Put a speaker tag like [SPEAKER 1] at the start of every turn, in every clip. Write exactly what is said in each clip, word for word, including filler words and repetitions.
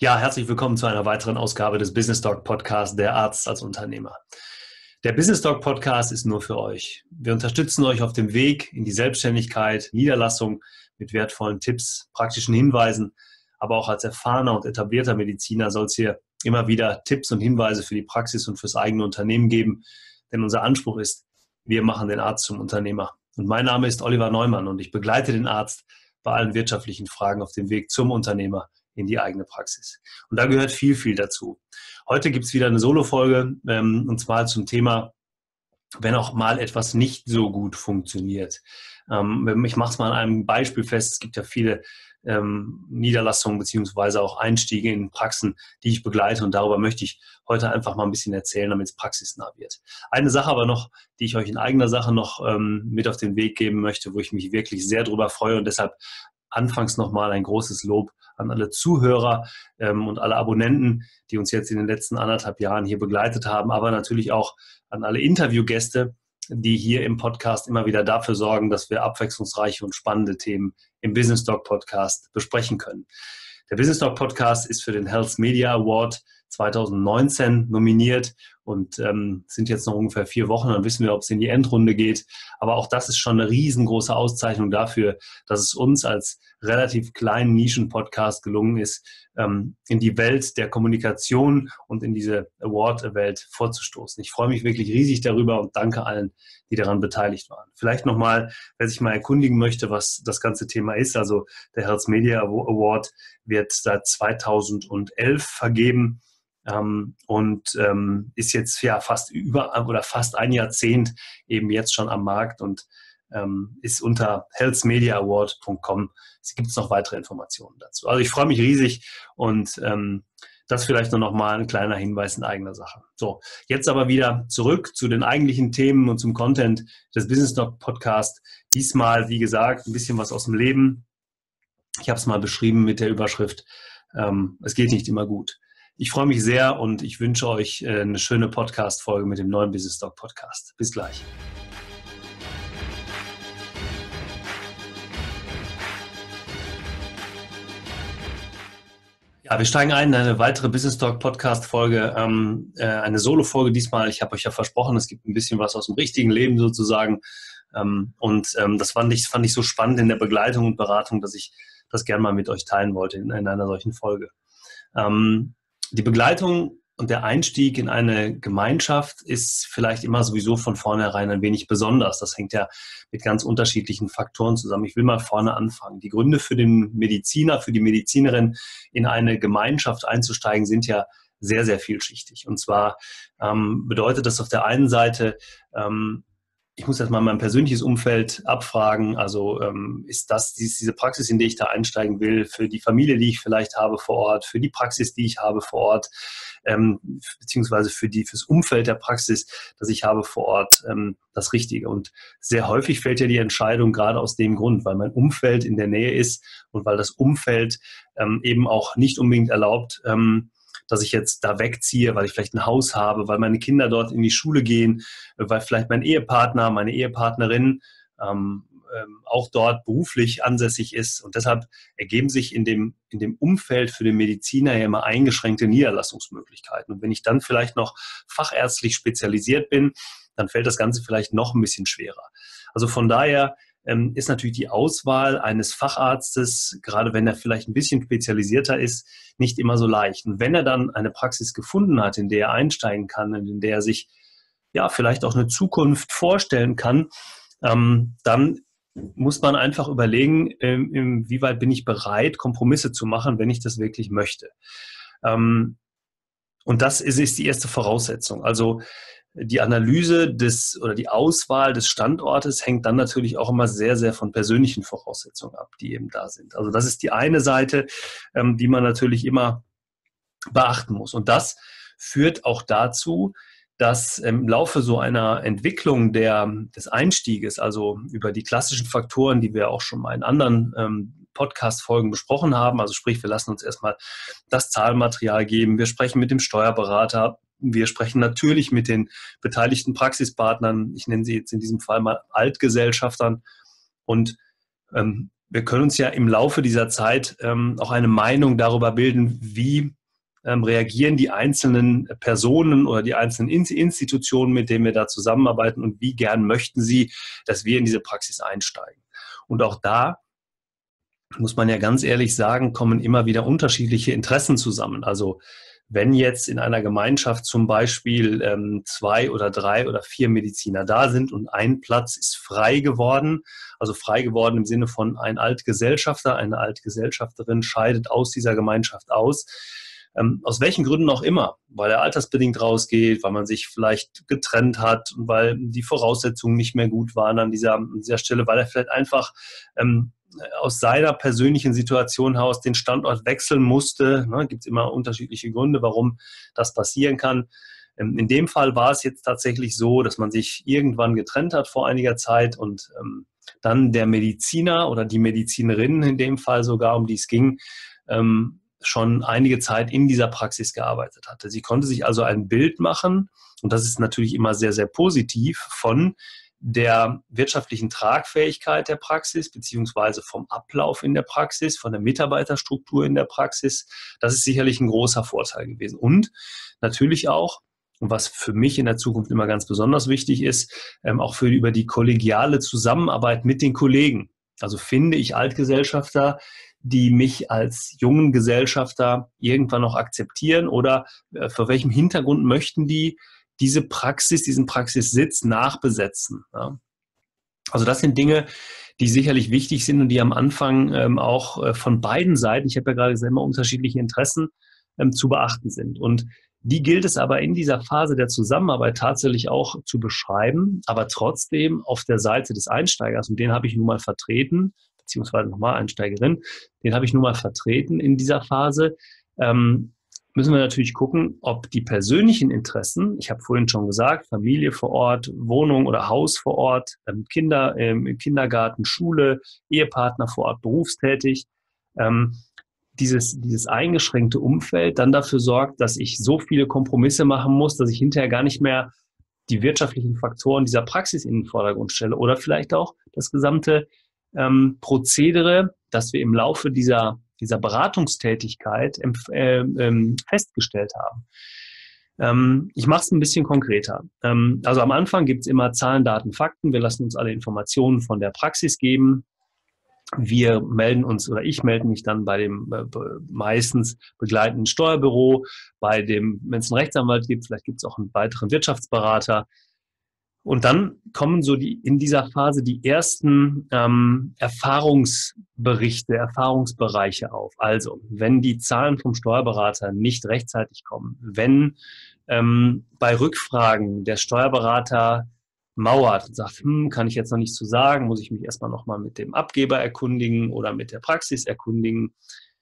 [SPEAKER 1] Ja, herzlich willkommen zu einer weiteren Ausgabe des Business Talk Podcasts, der Arzt als Unternehmer. Der Business Talk Podcast ist nur für euch. Wir unterstützen euch auf dem Weg in die Selbstständigkeit, Niederlassung mit wertvollen Tipps, praktischen Hinweisen, aber auch als erfahrener und etablierter Mediziner soll es hier immer wieder Tipps und Hinweise für die Praxis und fürs eigene Unternehmen geben, denn unser Anspruch ist, wir machen den Arzt zum Unternehmer. Und mein Name ist Oliver Neumann und ich begleite den Arzt bei allen wirtschaftlichen Fragen auf dem Weg zum Unternehmer in die eigene Praxis. Und da gehört viel, viel dazu. Heute gibt es wieder eine Solo-Folge, ähm, und zwar zum Thema, wenn auch mal etwas nicht so gut funktioniert. Ähm, ich mache es mal an einem Beispiel fest. Es gibt ja viele ähm, Niederlassungen beziehungsweise auch Einstiege in Praxen, die ich begleite, und darüber möchte ich heute einfach mal ein bisschen erzählen, damit es praxisnah wird. Eine Sache aber noch, die ich euch in eigener Sache noch ähm, mit auf den Weg geben möchte, wo ich mich wirklich sehr drüber freue, und deshalb anfangs nochmal ein großes Lob an alle Zuhörer ähm, und alle Abonnenten, die uns jetzt in den letzten anderthalb Jahren hier begleitet haben, aber natürlich auch an alle Interviewgäste, die hier im Podcast immer wieder dafür sorgen, dass wir abwechslungsreiche und spannende Themen im Business Talk Podcast besprechen können. Der Business Talk Podcast ist für den Health Media Award zwanzig neunzehn nominiert und ähm, sind jetzt noch ungefähr vier Wochen, dann wissen wir, ob es in die Endrunde geht. Aber auch das ist schon eine riesengroße Auszeichnung dafür, dass es uns als relativ kleinen Nischen-Podcast gelungen ist, ähm, in die Welt der Kommunikation und in diese Award-Welt vorzustoßen. Ich freue mich wirklich riesig darüber und danke allen, die daran beteiligt waren. Vielleicht nochmal, wer sich mal erkundigen möchte, was das ganze Thema ist. Also der Health Media Award wird seit zweitausendelf vergeben. Ähm, und ähm, ist jetzt ja fast über oder fast ein Jahrzehnt eben jetzt schon am Markt und ähm, ist unter health media award punkt com. Es gibt noch weitere Informationen dazu. Also ich freue mich riesig und ähm, das vielleicht nur noch mal ein kleiner Hinweis in eigener Sache. So, jetzt aber wieder zurück zu den eigentlichen Themen und zum Content des Business Talk Podcast. Diesmal, wie gesagt, ein bisschen was aus dem Leben. Ich habe es mal beschrieben mit der Überschrift, ähm, es geht nicht immer gut. Ich freue mich sehr und ich wünsche euch eine schöne Podcast-Folge mit dem neuen Business Talk Podcast. Bis gleich. Ja, wir steigen ein in eine weitere Business Talk Podcast-Folge, ähm, äh, eine Solo-Folge diesmal. Ich habe euch ja versprochen, es gibt ein bisschen was aus dem richtigen Leben sozusagen. Ähm, und ähm, das fand ich, fand ich so spannend in der Begleitung und Beratung, dass ich das gerne mal mit euch teilen wollte in, in einer solchen Folge. Ähm, Die Begleitung und der Einstieg in eine Gemeinschaft ist vielleicht immer sowieso von vornherein ein wenig besonders. Das hängt ja mit ganz unterschiedlichen Faktoren zusammen. Ich will mal vorne anfangen. Die Gründe für den Mediziner, für die Medizinerin, in eine Gemeinschaft einzusteigen, sind ja sehr, sehr vielschichtig. Und zwar ähm, bedeutet das auf der einen Seite, ähm, ich muss jetzt mal mein persönliches Umfeld abfragen. Also ähm, ist das diese Praxis, in die ich da einsteigen will, für die Familie, die ich vielleicht habe vor Ort, für die Praxis, die ich habe vor Ort, ähm, beziehungsweise für die fürs Umfeld der Praxis, das ich habe vor Ort, ähm, das Richtige. Und sehr häufig fällt ja die Entscheidung gerade aus dem Grund, weil mein Umfeld in der Nähe ist und weil das Umfeld ähm, eben auch nicht unbedingt erlaubt, ähm, dass ich jetzt da wegziehe, weil ich vielleicht ein Haus habe, weil meine Kinder dort in die Schule gehen, weil vielleicht mein Ehepartner, meine Ehepartnerin ähm, ähm, auch dort beruflich ansässig ist. Und deshalb ergeben sich in dem, in dem Umfeld für den Mediziner ja immer eingeschränkte Niederlassungsmöglichkeiten. Und wenn ich dann vielleicht noch fachärztlich spezialisiert bin, dann fällt das Ganze vielleicht noch ein bisschen schwerer. Also von daher ähm, ist natürlich die Auswahl eines Facharztes, gerade wenn er vielleicht ein bisschen spezialisierter ist, nicht immer so leicht. Und wenn er dann eine Praxis gefunden hat, in der er einsteigen kann und in der er sich ja vielleicht auch eine Zukunft vorstellen kann, ähm, dann muss man einfach überlegen, ähm, inwieweit bin ich bereit, Kompromisse zu machen, wenn ich das wirklich möchte. Ähm, und das ist, ist die erste Voraussetzung. Also die Analyse des oder die Auswahl des Standortes hängt dann natürlich auch immer sehr, sehr von persönlichen Voraussetzungen ab, die eben da sind. Also das ist die eine Seite, ähm, die man natürlich immer beachten muss. Und das führt auch dazu, dass im Laufe so einer Entwicklung der, des Einstieges, also über die klassischen Faktoren, die wir auch schon mal in anderen ähm, Podcast-Folgen besprochen haben, also sprich, wir lassen uns erstmal das Zahlmaterial geben, wir sprechen mit dem Steuerberater, wir sprechen natürlich mit den beteiligten Praxispartnern, ich nenne sie jetzt in diesem Fall mal Altgesellschaftern, und ähm, wir können uns ja im Laufe dieser Zeit ähm, auch eine Meinung darüber bilden, wie ähm, reagieren die einzelnen Personen oder die einzelnen Institutionen, mit denen wir da zusammenarbeiten und wie gern möchten sie, dass wir in diese Praxis einsteigen. Und auch da muss man ja ganz ehrlich sagen, kommen immer wieder unterschiedliche Interessen zusammen. Also wenn jetzt in einer Gemeinschaft zum Beispiel ähm, zwei oder drei oder vier Mediziner da sind und ein Platz ist frei geworden, also frei geworden im Sinne von ein Altgesellschafter, eine Altgesellschafterin scheidet aus dieser Gemeinschaft aus, ähm, aus welchen Gründen auch immer, weil er altersbedingt rausgeht, weil man sich vielleicht getrennt hat und weil die Voraussetzungen nicht mehr gut waren an dieser, an dieser Stelle, weil er vielleicht einfach ähm, aus seiner persönlichen Situation heraus den Standort wechseln musste. Ne, gibt es immer unterschiedliche Gründe, warum das passieren kann. Ähm, in dem Fall war es jetzt tatsächlich so, dass man sich irgendwann getrennt hat vor einiger Zeit und ähm, dann der Mediziner oder die Medizinerin in dem Fall sogar, um die es ging, ähm, schon einige Zeit in dieser Praxis gearbeitet hatte. Sie konnte sich also ein Bild machen, und das ist natürlich immer sehr, sehr positiv, von der wirtschaftlichen Tragfähigkeit der Praxis beziehungsweise vom Ablauf in der Praxis, von der Mitarbeiterstruktur in der Praxis. Das ist sicherlich ein großer Vorteil gewesen. Und natürlich auch, und was für mich in der Zukunft immer ganz besonders wichtig ist, ähm, auch für über die kollegiale Zusammenarbeit mit den Kollegen. Also finde ich Altgesellschafter, die mich als jungen Gesellschafter irgendwann noch akzeptieren, oder äh, vor welchem Hintergrund möchten die diese Praxis, diesen Praxissitz nachbesetzen. Ja. Also das sind Dinge, die sicherlich wichtig sind und die am Anfang ähm, auch äh, von beiden Seiten, ich habe ja gerade gesagt, immer unterschiedliche Interessen ähm, zu beachten sind. Und die gilt es aber in dieser Phase der Zusammenarbeit tatsächlich auch zu beschreiben, aber trotzdem auf der Seite des Einsteigers, und den habe ich nun mal vertreten, beziehungsweise nochmal Einsteigerin, den habe ich nun mal vertreten in dieser Phase, ähm, müssen wir natürlich gucken, ob die persönlichen Interessen, ich habe vorhin schon gesagt, Familie vor Ort, Wohnung oder Haus vor Ort, Kinder im Kindergarten, Schule, Ehepartner vor Ort, berufstätig, ähm, dieses, dieses eingeschränkte Umfeld dann dafür sorgt, dass ich so viele Kompromisse machen muss, dass ich hinterher gar nicht mehr die wirtschaftlichen Faktoren dieser Praxis in den Vordergrund stelle oder vielleicht auch das gesamte ähm, Prozedere, das wir im Laufe dieser dieser Beratungstätigkeit äh, äh, festgestellt haben. Ähm, ich mache es ein bisschen konkreter. Ähm, also am Anfang gibt es immer Zahlen, Daten, Fakten. Wir lassen uns alle Informationen von der Praxis geben. Wir melden uns, oder ich melde mich dann bei dem äh, meistens begleitenden Steuerbüro, bei dem, wenn es einen Rechtsanwalt gibt, vielleicht gibt es auch einen weiteren Wirtschaftsberater. Und dann kommen so die in dieser Phase die ersten ähm, Erfahrungsberichte, Erfahrungsbereiche auf. Also, wenn die Zahlen vom Steuerberater nicht rechtzeitig kommen, wenn ähm, bei Rückfragen der Steuerberater mauert und sagt, hm, kann ich jetzt noch nichts zu sagen, muss ich mich erstmal nochmal mit dem Abgeber erkundigen oder mit der Praxis erkundigen.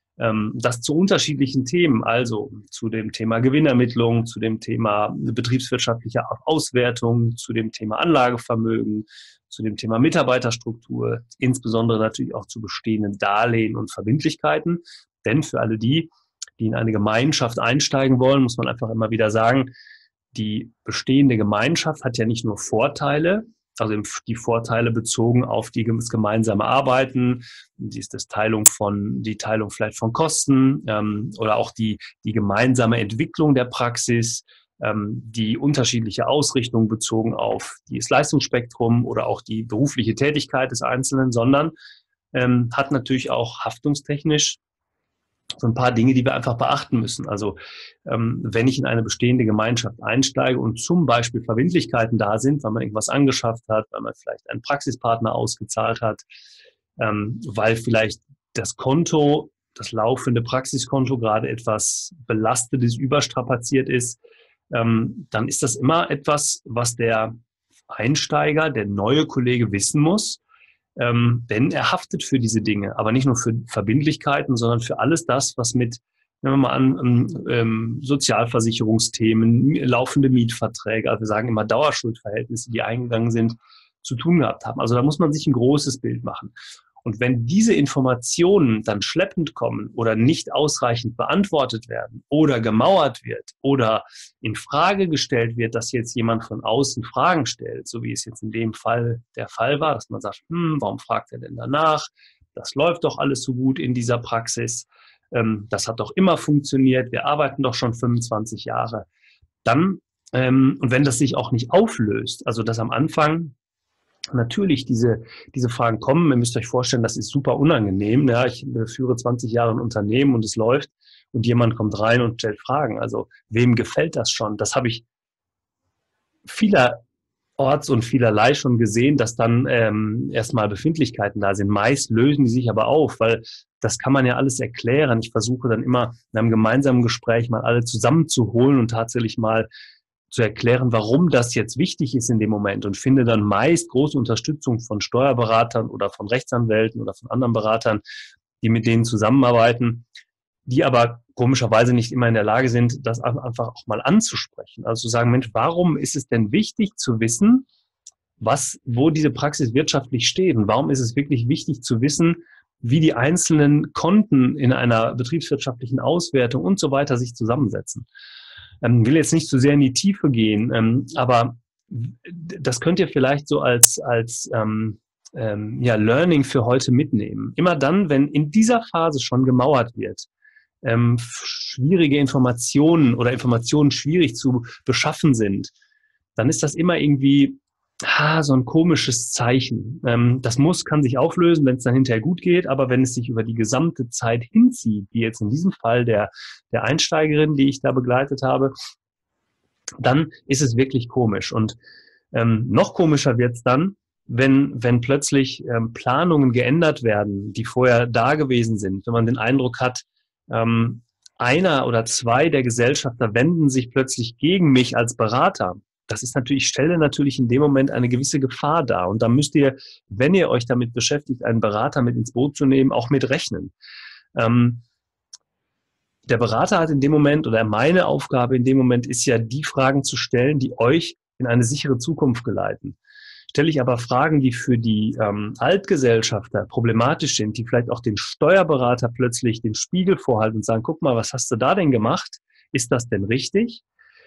[SPEAKER 1] Das zu unterschiedlichen Themen, also zu dem Thema Gewinnermittlung, zu dem Thema betriebswirtschaftliche Auswertung, zu dem Thema Anlagevermögen, zu dem Thema Mitarbeiterstruktur, insbesondere natürlich auch zu bestehenden Darlehen und Verbindlichkeiten. Denn für alle die, die in eine Gemeinschaft einsteigen wollen, muss man einfach immer wieder sagen, die bestehende Gemeinschaft hat ja nicht nur Vorteile, also die Vorteile bezogen auf die, das gemeinsame Arbeiten, die ist das Teilung von, die Teilung vielleicht von Kosten ähm, oder auch die, die gemeinsame Entwicklung der Praxis, ähm, die unterschiedliche Ausrichtung bezogen auf das Leistungsspektrum oder auch die berufliche Tätigkeit des Einzelnen, sondern ähm, hat natürlich auch haftungstechnisch so ein paar Dinge, die wir einfach beachten müssen. Also ähm, wenn ich in eine bestehende Gemeinschaft einsteige und zum Beispiel Verbindlichkeiten da sind, weil man irgendwas angeschafft hat, weil man vielleicht einen Praxispartner ausgezahlt hat, ähm, weil vielleicht das Konto, das laufende Praxiskonto gerade etwas belastet ist, überstrapaziert ist, ähm, dann ist das immer etwas, was der Einsteiger, der neue Kollege wissen muss. Ähm, denn er haftet für diese Dinge, aber nicht nur für Verbindlichkeiten, sondern für alles das, was mit, nehmen wir mal an, ähm, Sozialversicherungsthemen, laufende Mietverträge, also wir sagen immer Dauerschuldverhältnisse, die eingegangen sind, zu tun gehabt haben. Also da muss man sich ein großes Bild machen. Und wenn diese Informationen dann schleppend kommen oder nicht ausreichend beantwortet werden oder gemauert wird oder in Frage gestellt wird, dass jetzt jemand von außen Fragen stellt, so wie es jetzt in dem Fall der Fall war, dass man sagt, hm, warum fragt er denn danach? das läuft doch alles so gut in dieser Praxis, ähm, das hat doch immer funktioniert, wir arbeiten doch schon fünfundzwanzig Jahre. Dann, ähm, und wenn das sich auch nicht auflöst, also dass am Anfang natürlich diese, diese Fragen kommen, ihr müsst euch vorstellen, das ist super unangenehm. Ja, ich führe zwanzig Jahre ein Unternehmen und es läuft und jemand kommt rein und stellt Fragen. Also wem gefällt das schon? Das habe ich vielerorts und vielerlei schon gesehen, dass dann ähm, erstmal Befindlichkeiten da sind. Meist lösen die sich aber auf, weil das kann man ja alles erklären. Ich versuche dann immer in einem gemeinsamen Gespräch mal alle zusammenzuholen und tatsächlich mal zu erklären, warum das jetzt wichtig ist in dem Moment und finde dann meist große Unterstützung von Steuerberatern oder von Rechtsanwälten oder von anderen Beratern, die mit denen zusammenarbeiten, die aber komischerweise nicht immer in der Lage sind, das einfach auch mal anzusprechen. Also zu sagen, Mensch, warum ist es denn wichtig zu wissen, was, wo diese Praxis wirtschaftlich steht und warum ist es wirklich wichtig zu wissen, wie die einzelnen Konten in einer betriebswirtschaftlichen Auswertung und so weiter sich zusammensetzen. Ich will jetzt nicht zu sehr in die Tiefe gehen, ähm, aber das könnt ihr vielleicht so als, als ähm, ähm, ja, Learning für heute mitnehmen. Immer dann, wenn in dieser Phase schon gemauert wird, ähm, schwierige Informationen oder Informationen schwierig zu beschaffen sind, dann ist das immer irgendwie ah, so ein komisches Zeichen. Ähm, das muss, kann sich auflösen, wenn es dann hinterher gut geht, aber wenn es sich über die gesamte Zeit hinzieht, wie jetzt in diesem Fall der, der Einsteigerin, die ich da begleitet habe, dann ist es wirklich komisch. Und ähm, noch komischer wird es dann, wenn, wenn plötzlich ähm, Planungen geändert werden, die vorher da gewesen sind, wenn man den Eindruck hat, ähm, einer oder zwei der Gesellschafter wenden sich plötzlich gegen mich als Berater. Das ist natürlich, ich stelle natürlich in dem Moment eine gewisse Gefahr dar. Und da müsst ihr, wenn ihr euch damit beschäftigt, einen Berater mit ins Boot zu nehmen, auch mit rechnen. Ähm, der Berater hat in dem Moment, oder meine Aufgabe in dem Moment ist ja, die Fragen zu stellen, die euch in eine sichere Zukunft geleiten. Stelle ich aber Fragen, die für die ähm, Altgesellschafter problematisch sind, die vielleicht auch den Steuerberater plötzlich den Spiegel vorhalten und sagen, guck mal, was hast du da denn gemacht? Ist das denn richtig?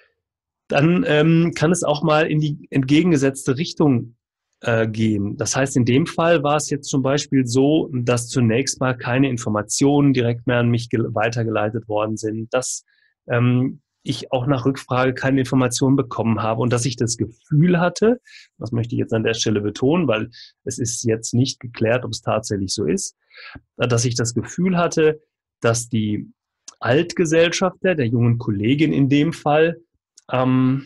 [SPEAKER 1] Dann ähm, kann es auch mal in die entgegengesetzte Richtung äh, gehen. Das heißt, in dem Fall war es jetzt zum Beispiel so, dass zunächst mal keine Informationen direkt mehr an mich weitergeleitet worden sind, dass ähm, ich auch nach Rückfrage keine Informationen bekommen habe und dass ich das Gefühl hatte, das möchte ich jetzt an der Stelle betonen, weil es ist jetzt nicht geklärt, ob es tatsächlich so ist, dass ich das Gefühl hatte, dass die Altgesellschafter, der jungen Kollegin in dem Fall, ähm,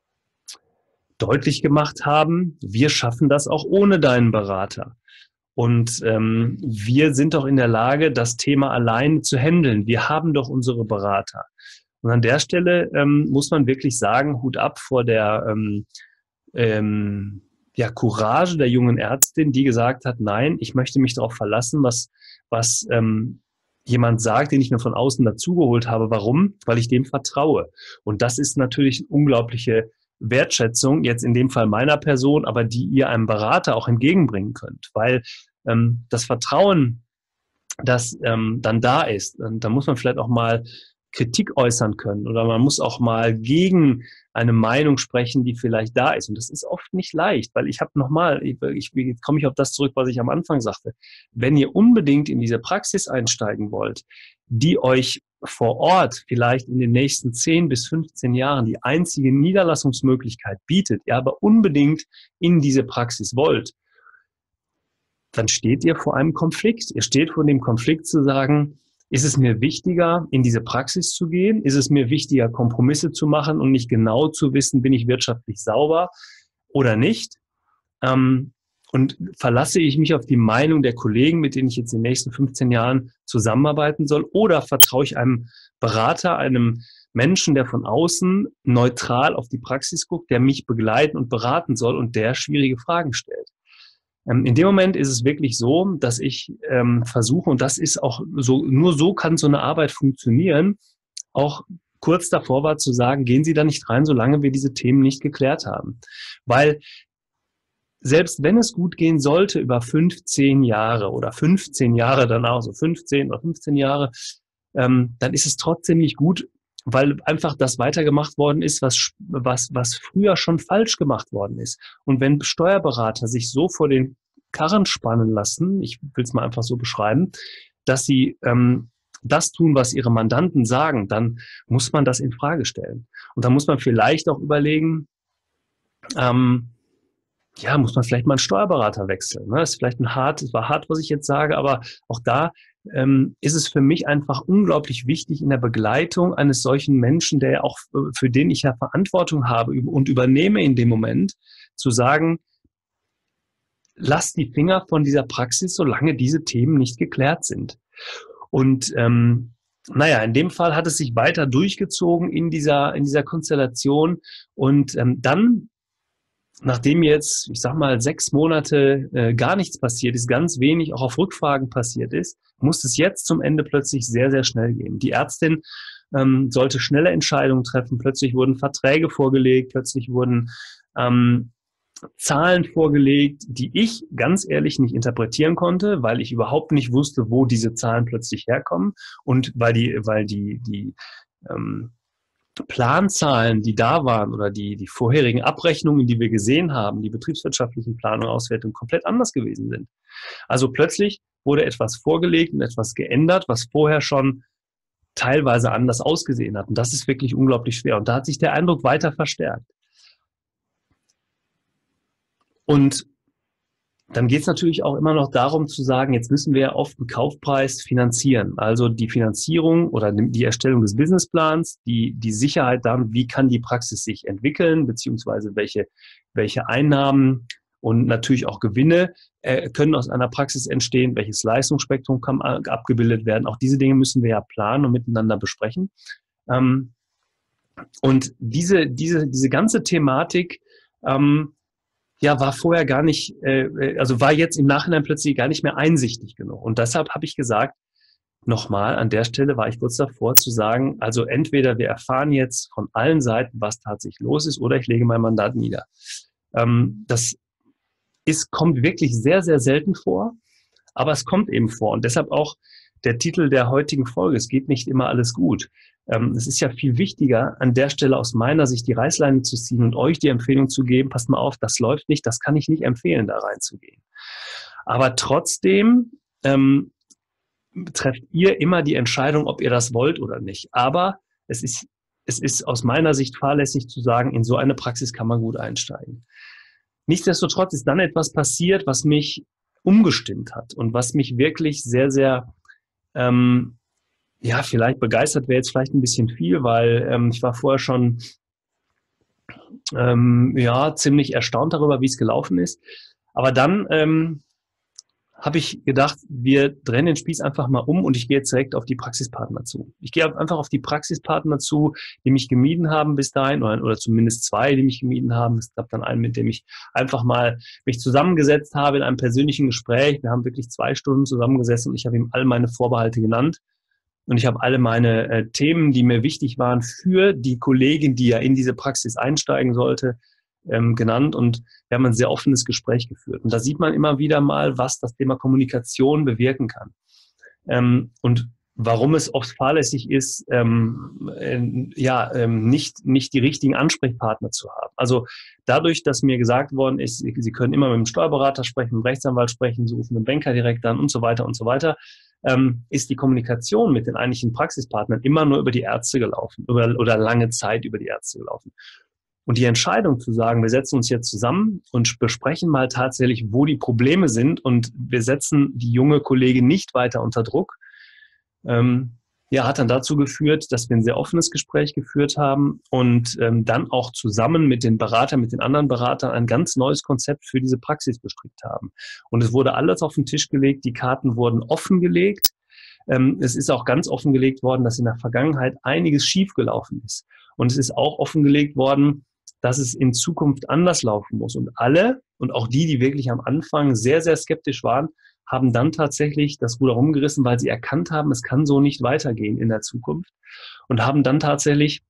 [SPEAKER 1] deutlich gemacht haben, wir schaffen das auch ohne deinen Berater. Und ähm, wir sind doch in der Lage, das Thema allein zu handeln. Wir haben doch unsere Berater. Und an der Stelle ähm, muss man wirklich sagen, Hut ab vor der ähm, ähm, ja, Courage der jungen Ärztin, die gesagt hat, nein, ich möchte mich darauf verlassen, was, was ähm, jemand sagt, den ich mir von außen dazugeholt habe. Warum? Weil ich dem vertraue. Und das ist natürlich eine unglaubliche Wertschätzung, jetzt in dem Fall meiner Person, aber die ihr einem Berater auch entgegenbringen könnt. Weil ähm, das Vertrauen, das ähm, dann da ist, da muss man vielleicht auch mal Kritik äußern können oder man muss auch mal gegen eine Meinung sprechen, die vielleicht da ist. Und das ist oft nicht leicht, weil ich habe nochmal, ich, ich, jetzt komme ich auf das zurück, was ich am Anfang sagte. Wenn ihr unbedingt in diese Praxis einsteigen wollt, die euch vor Ort vielleicht in den nächsten zehn bis fünfzehn Jahren die einzige Niederlassungsmöglichkeit bietet, ihr aber unbedingt in diese Praxis wollt, dann steht ihr vor einem Konflikt. Ihr steht vor dem Konflikt zu sagen, ist es mir wichtiger, in diese Praxis zu gehen? Ist es mir wichtiger, Kompromisse zu machen und nicht genau zu wissen, bin ich wirtschaftlich sauber oder nicht? Ähm, und verlasse ich mich auf die Meinung der Kollegen, mit denen ich jetzt in den nächsten fünfzehn Jahren zusammenarbeiten soll? Oder vertraue ich einem Berater, einem Menschen, der von außen neutral auf die Praxis guckt, der mich begleiten und beraten soll und der schwierige Fragen stellt? In dem Moment ist es wirklich so, dass ich ähm, versuche, und das ist auch so, nur so kann so eine Arbeit funktionieren, auch kurz davor war zu sagen, gehen Sie da nicht rein, solange wir diese Themen nicht geklärt haben. Weil selbst wenn es gut gehen sollte über fünfzehn Jahre oder fünfzehn Jahre danach, so fünfzehn oder fünfzehn Jahre, ähm, dann ist es trotzdem nicht gut, weil einfach das weitergemacht worden ist, was, was, was früher schon falsch gemacht worden ist. Und wenn Steuerberater sich so vor den Karren spannen lassen, ich will es mal einfach so beschreiben, dass sie ähm, das tun, was ihre Mandanten sagen, dann muss man das in Frage stellen. Und dann muss man vielleicht auch überlegen, ähm, ja, muss man vielleicht mal einen Steuerberater wechseln. Ne? Das ist vielleicht ein hart, es war hart, was ich jetzt sage, aber auch da ähm, ist es für mich einfach unglaublich wichtig in der Begleitung eines solchen Menschen, der ja auch für den ich ja Verantwortung habe und übernehme in dem Moment, zu sagen, lass die Finger von dieser Praxis, solange diese Themen nicht geklärt sind. Und ähm, naja, in dem Fall hat es sich weiter durchgezogen in dieser, in dieser Konstellation. Und ähm, dann, nachdem jetzt, ich sag mal, sechs Monate äh, gar nichts passiert ist, ganz wenig auch auf Rückfragen passiert ist, muss es jetzt zum Ende plötzlich sehr, sehr schnell gehen. Die Ärztin ähm, sollte schnelle Entscheidungen treffen. Plötzlich wurden Verträge vorgelegt, plötzlich wurden ähm, Zahlen vorgelegt, die ich ganz ehrlich nicht interpretieren konnte, weil ich überhaupt nicht wusste, wo diese Zahlen plötzlich herkommen und weil die, weil die, die ähm, Planzahlen, die da waren oder die, die vorherigen Abrechnungen, die wir gesehen haben, die betriebswirtschaftlichen Planungen und Auswertungen komplett anders gewesen sind. Also plötzlich wurde etwas vorgelegt und etwas geändert, was vorher schon teilweise anders ausgesehen hat. Und das ist wirklich unglaublich schwer. Und da hat sich der Eindruck weiter verstärkt. Und dann geht es natürlich auch immer noch darum zu sagen, jetzt müssen wir auf den Kaufpreis finanzieren. Also die Finanzierung oder die Erstellung des Businessplans, die, die Sicherheit dann, wie kann die Praxis sich entwickeln, beziehungsweise welche, welche Einnahmen und natürlich auch Gewinne äh, können aus einer Praxis entstehen, welches Leistungsspektrum kann abgebildet werden. Auch diese Dinge müssen wir ja planen und miteinander besprechen. Ähm, und diese, diese, diese ganze Thematik, ähm, ja, war vorher gar nicht, äh, also war jetzt im Nachhinein plötzlich gar nicht mehr einsichtig genug. Und deshalb habe ich gesagt, nochmal, an der Stelle war ich kurz davor zu sagen, also entweder wir erfahren jetzt von allen Seiten, was tatsächlich los ist, oder ich lege mein Mandat nieder. Ähm, das ist, kommt wirklich sehr, sehr selten vor, aber es kommt eben vor. Und deshalb auch der Titel der heutigen Folge, es geht nicht immer alles gut. Ähm, es ist ja viel wichtiger, an der Stelle aus meiner Sicht die Reißleine zu ziehen und euch die Empfehlung zu geben, passt mal auf, das läuft nicht, das kann ich nicht empfehlen, da reinzugehen. Aber trotzdem ähm, trefft ihr immer die Entscheidung, ob ihr das wollt oder nicht. Aber es ist, es ist aus meiner Sicht fahrlässig zu sagen, in so eine Praxis kann man gut einsteigen. Nichtsdestotrotz ist dann etwas passiert, was mich umgestimmt hat und was mich wirklich sehr, sehr Ähm, ja, vielleicht begeistert wäre jetzt vielleicht ein bisschen viel, weil ähm, ich war vorher schon ähm, ja ziemlich erstaunt darüber, wie es gelaufen ist. Aber dann ähm, habe ich gedacht, wir drehen den Spieß einfach mal um und ich gehe jetzt direkt auf die Praxispartner zu. Ich gehe einfach auf die Praxispartner zu, die mich gemieden haben bis dahin, oder, oder zumindest zwei, die mich gemieden haben. Es gab dann einen, mit dem ich einfach mal mich zusammengesetzt habe in einem persönlichen Gespräch. Wir haben wirklich zwei Stunden zusammengesessen und ich habe ihm all meine Vorbehalte genannt. Und ich habe alle meine äh, Themen, die mir wichtig waren für die Kollegin, die ja in diese Praxis einsteigen sollte, ähm, genannt. Und wir haben ein sehr offenes Gespräch geführt. Und da sieht man immer wieder mal, was das Thema Kommunikation bewirken kann. Ähm, und warum es oft fahrlässig ist, ähm, äh, ja, ähm, nicht, nicht die richtigen Ansprechpartner zu haben. Also dadurch, dass mir gesagt worden ist, Sie, Sie können immer mit dem Steuerberater sprechen, mit dem Rechtsanwalt sprechen, Sie rufen den Banker direkt an und so weiter und so weiter, ähm, ist die Kommunikation mit den eigentlichen Praxispartnern immer nur über die Ärzte gelaufen über, oder lange Zeit über die Ärzte gelaufen. Und die Entscheidung zu sagen, wir setzen uns jetzt zusammen und besprechen mal tatsächlich, wo die Probleme sind und wir setzen die junge Kollegin nicht weiter unter Druck, ähm, ja, hat dann dazu geführt, dass wir ein sehr offenes Gespräch geführt haben und ähm, dann auch zusammen mit den Beratern, mit den anderen Beratern ein ganz neues Konzept für diese Praxis gestrickt haben. Und es wurde alles auf den Tisch gelegt, die Karten wurden offengelegt. Ähm, es ist auch ganz offengelegt worden, dass in der Vergangenheit einiges schiefgelaufen ist. Und es ist auch offengelegt worden, dass es in Zukunft anders laufen muss. Und alle, und auch die, die wirklich am Anfang sehr, sehr skeptisch waren, haben dann tatsächlich das Ruder rumgerissen, weil sie erkannt haben, es kann so nicht weitergehen in der Zukunft. Und haben dann tatsächlich,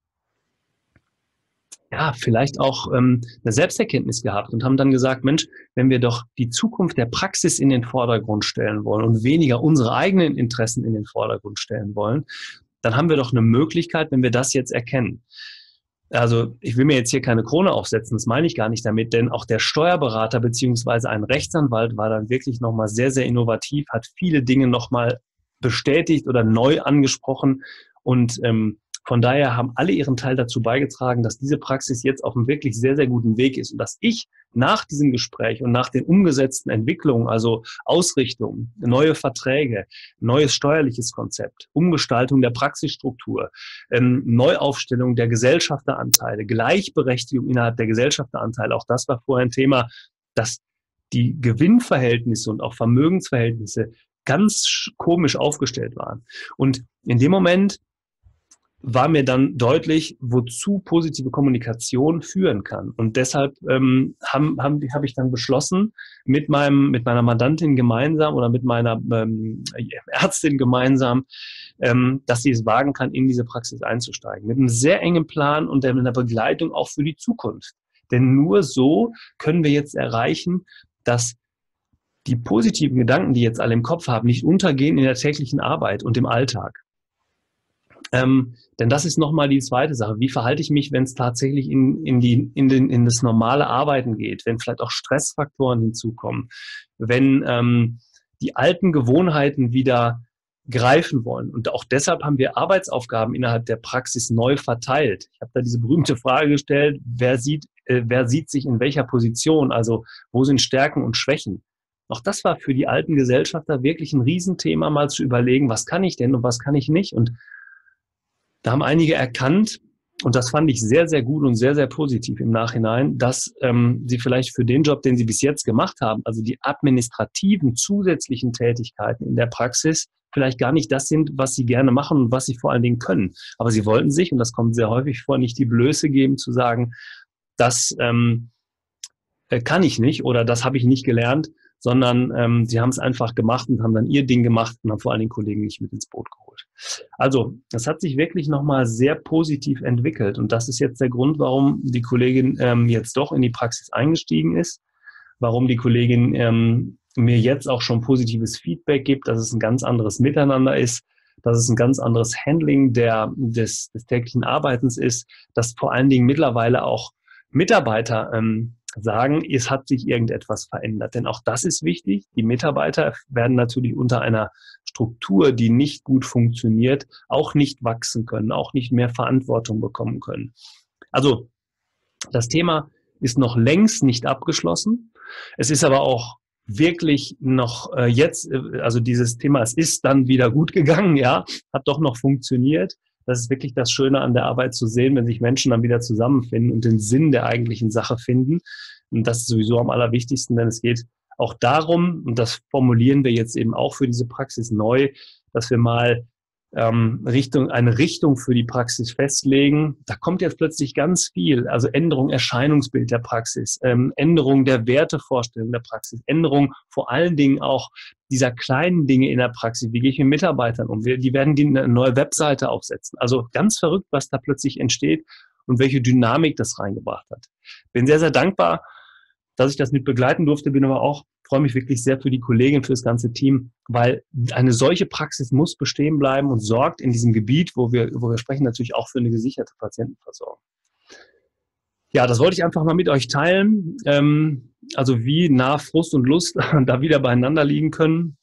[SPEAKER 1] ja, vielleicht auch ähm, eine Selbsterkenntnis gehabt und haben dann gesagt, Mensch, wenn wir doch die Zukunft der Praxis in den Vordergrund stellen wollen und weniger unsere eigenen Interessen in den Vordergrund stellen wollen, dann haben wir doch eine Möglichkeit, wenn wir das jetzt erkennen. Also ich will mir jetzt hier keine Krone aufsetzen, das meine ich gar nicht damit, denn auch der Steuerberater beziehungsweise ein Rechtsanwalt war dann wirklich nochmal sehr, sehr innovativ, hat viele Dinge nochmal bestätigt oder neu angesprochen und ähm, von daher haben alle ihren Teil dazu beigetragen, dass diese Praxis jetzt auf einem wirklich sehr, sehr guten Weg ist und dass ich nach diesem Gespräch und nach den umgesetzten Entwicklungen, also Ausrichtung, neue Verträge, neues steuerliches Konzept, Umgestaltung der Praxisstruktur, ähm, Neuaufstellung der Gesellschafteranteile, Gleichberechtigung innerhalb der Gesellschafteranteile, auch das war vorher ein Thema, dass die Gewinnverhältnisse und auch Vermögensverhältnisse ganz komisch aufgestellt waren. Und in dem Moment war mir dann deutlich, wozu positive Kommunikation führen kann. Und deshalb ähm, habe hab, hab ich dann beschlossen, mit meinem, mit meiner Mandantin gemeinsam oder mit meiner ähm, Ärztin gemeinsam, ähm, dass sie es wagen kann, in diese Praxis einzusteigen. Mit einem sehr engen Plan und einer Begleitung auch für die Zukunft. Denn nur so können wir jetzt erreichen, dass die positiven Gedanken, die jetzt alle im Kopf haben, nicht untergehen in der täglichen Arbeit und im Alltag. Ähm, denn das ist nochmal die zweite Sache. Wie verhalte ich mich, wenn es tatsächlich in, in, die, in, den, in das normale Arbeiten geht, wenn vielleicht auch Stressfaktoren hinzukommen, wenn ähm, die alten Gewohnheiten wieder greifen wollen. Und auch deshalb haben wir Arbeitsaufgaben innerhalb der Praxis neu verteilt. Ich habe da diese berühmte Frage gestellt, wer sieht, äh, wer sieht sich in welcher Position, also wo sind Stärken und Schwächen? Auch das war für die alten Gesellschafter wirklich ein Riesenthema, mal zu überlegen, was kann ich denn und was kann ich nicht? Und da haben einige erkannt, und das fand ich sehr, sehr gut und sehr, sehr positiv im Nachhinein, dass ähm, sie vielleicht für den Job, den sie bis jetzt gemacht haben, also die administrativen zusätzlichen Tätigkeiten in der Praxis, vielleicht gar nicht das sind, was sie gerne machen und was sie vor allen Dingen können. Aber sie wollten sich, und das kommt sehr häufig vor, nicht die Blöße geben, zu sagen, das ähm, kann ich nicht oder das habe ich nicht gelernt, sondern ähm, sie haben es einfach gemacht und haben dann ihr Ding gemacht und haben vor allen Dingen Kollegen nicht mit ins Boot geholt. Also, das hat sich wirklich nochmal sehr positiv entwickelt und das ist jetzt der Grund, warum die Kollegin ähm, jetzt doch in die Praxis eingestiegen ist, warum die Kollegin ähm, mir jetzt auch schon positives Feedback gibt, dass es ein ganz anderes Miteinander ist, dass es ein ganz anderes Handling der, des, des täglichen Arbeitens ist, dass vor allen Dingen mittlerweile auch Mitarbeiter ähm, sagen, es hat sich irgendetwas verändert. Denn auch das ist wichtig. Die Mitarbeiter werden natürlich unter einer Struktur, die nicht gut funktioniert, auch nicht wachsen können, auch nicht mehr Verantwortung bekommen können. Also das Thema ist noch längst nicht abgeschlossen. Es ist aber auch wirklich noch äh, jetzt, äh, also dieses Thema, es ist dann wieder gut gegangen, ja, hat doch noch funktioniert. Das ist wirklich das Schöne an der Arbeit zu sehen, wenn sich Menschen dann wieder zusammenfinden und den Sinn der eigentlichen Sache finden. Und das ist sowieso am allerwichtigsten, denn es geht auch darum, und das formulieren wir jetzt eben auch für diese Praxis neu, dass wir mal ähm, Richtung, eine Richtung für die Praxis festlegen. Da kommt jetzt plötzlich ganz viel, also Änderung Erscheinungsbild der Praxis, ähm, Änderung der Wertevorstellung der Praxis, Änderung vor allen Dingen auch dieser kleinen Dinge in der Praxis. Wie gehe ich mit Mitarbeitern um? Wir, die werden die eine neue Webseite aufsetzen. Also ganz verrückt, was da plötzlich entsteht und welche Dynamik das reingebracht hat. Bin sehr, sehr dankbar, dass ich das mit begleiten durfte, bin aber auch, freue mich wirklich sehr für die Kollegin, für das ganze Team, weil eine solche Praxis muss bestehen bleiben und sorgt in diesem Gebiet, wo wir, wo wir sprechen, natürlich auch für eine gesicherte Patientenversorgung. Ja, das wollte ich einfach mal mit euch teilen, ähm, also wie nah Frust und Lust da wieder beieinander liegen können.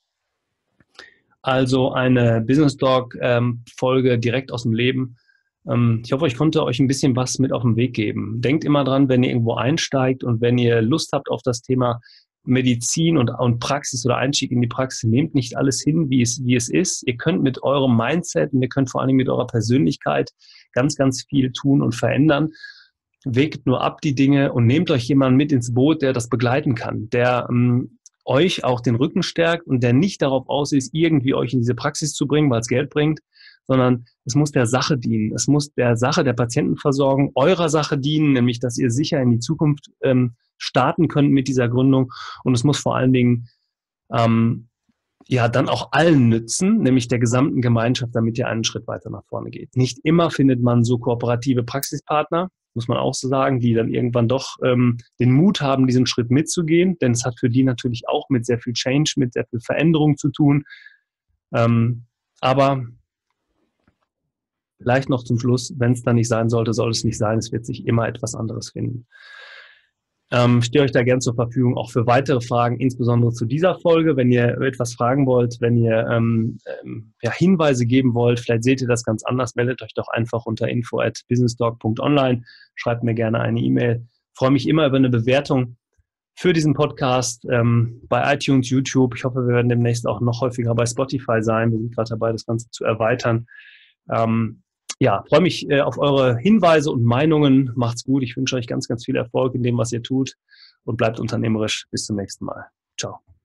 [SPEAKER 1] Also eine Business Talk ähm, Folge direkt aus dem Leben. Ich hoffe, ich konnte euch ein bisschen was mit auf den Weg geben. Denkt immer dran, wenn ihr irgendwo einsteigt und wenn ihr Lust habt auf das Thema Medizin und, und Praxis oder Einstieg in die Praxis, nehmt nicht alles hin, wie es, wie es ist. Ihr könnt mit eurem Mindset und ihr könnt vor allem mit eurer Persönlichkeit ganz, ganz viel tun und verändern. Wägt nur ab die Dinge und nehmt euch jemanden mit ins Boot, der das begleiten kann, der ähm, euch auch den Rücken stärkt und der nicht darauf aus ist, irgendwie euch in diese Praxis zu bringen, weil es Geld bringt, sondern es muss der Sache dienen. Es muss der Sache der Patientenversorgung, eurer Sache dienen, nämlich, dass ihr sicher in die Zukunft ähm, starten könnt mit dieser Gründung. Und es muss vor allen Dingen ähm, ja dann auch allen nützen, nämlich der gesamten Gemeinschaft, damit ihr einen Schritt weiter nach vorne geht. Nicht immer findet man so kooperative Praxispartner, muss man auch so sagen, die dann irgendwann doch ähm, den Mut haben, diesen Schritt mitzugehen, denn es hat für die natürlich auch mit sehr viel Change, mit sehr viel Veränderung zu tun. Ähm, aber Vielleicht noch zum Schluss, wenn es dann nicht sein sollte, soll es nicht sein. Es wird sich immer etwas anderes finden. Ähm, stehe euch da gern zur Verfügung, auch für weitere Fragen, insbesondere zu dieser Folge. Wenn ihr etwas fragen wollt, wenn ihr ähm, ähm, ja, Hinweise geben wollt, vielleicht seht ihr das ganz anders, meldet euch doch einfach unter info at businesstalk punkt online. Schreibt mir gerne eine E-Mail. Freue mich immer über eine Bewertung für diesen Podcast ähm, bei iTunes, YouTube. Ich hoffe, wir werden demnächst auch noch häufiger bei Spotify sein. Wir sind gerade dabei, das Ganze zu erweitern. Ähm, ja, freue mich äh, auf eure Hinweise und Meinungen. Macht's gut. Ich wünsche euch ganz, ganz viel Erfolg in dem, was ihr tut und bleibt unternehmerisch. Bis zum nächsten Mal. Ciao.